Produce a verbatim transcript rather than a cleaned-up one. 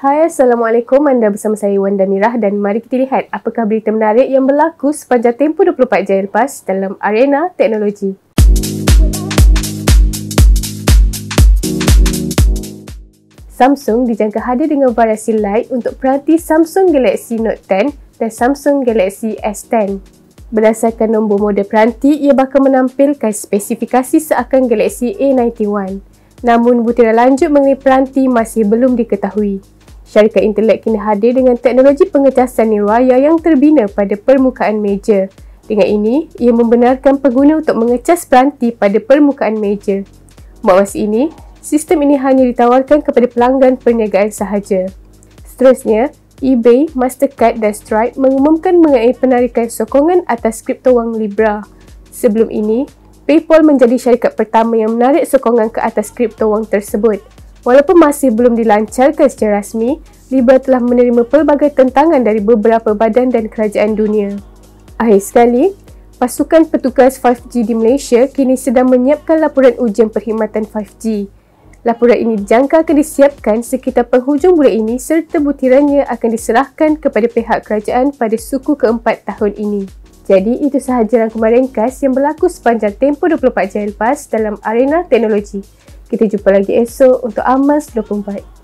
Hai, Assalamualaikum. Anda bersama saya Wanda Mirah dan mari kita lihat apakah berita menarik yang berlaku sepanjang tempoh dua puluh empat jam lepas dalam arena teknologi. Samsung dijangka hadir dengan variasi light untuk peranti Samsung Galaxy Note ten dan Samsung Galaxy S ten. Berdasarkan nombor model peranti, ia bakal menampilkan spesifikasi seakan Galaxy A sembilan satu. Namun, butiran lanjut mengenai peranti masih belum diketahui. Syarikat Intelek kini hadir dengan teknologi pengecasan nirwaya yang terbina pada permukaan meja. Dengan ini, ia membenarkan pengguna untuk mengecas peranti pada permukaan meja. Buat masa ini, sistem ini hanya ditawarkan kepada pelanggan perniagaan sahaja. Seterusnya, eBay, Mastercard dan Stripe mengumumkan mengenai penarikan sokongan atas kripto wang Libra. Sebelum ini, PayPal menjadi syarikat pertama yang menarik sokongan ke atas kripto wang tersebut. Walaupun masih belum dilancarkan secara rasmi, Libra telah menerima pelbagai tentangan dari beberapa badan dan kerajaan dunia. Akhir sekali, pasukan petugas lima G di Malaysia kini sedang menyiapkan laporan ujian perkhidmatan lima G. Laporan ini dijangka akan disiapkan sekitar penghujung bulan ini serta butirannya akan diserahkan kepada pihak kerajaan pada suku keempat tahun ini. Jadi, itu sahaja rangkuman ringkas yang berlaku sepanjang tempoh dua puluh empat jam lepas dalam arena teknologi. Kita jumpa lagi esok untuk Amas dua puluh empat.